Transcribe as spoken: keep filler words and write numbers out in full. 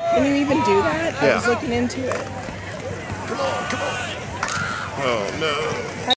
Can you even do that? Yeah. I was looking into it. Come on, come on. Oh, no.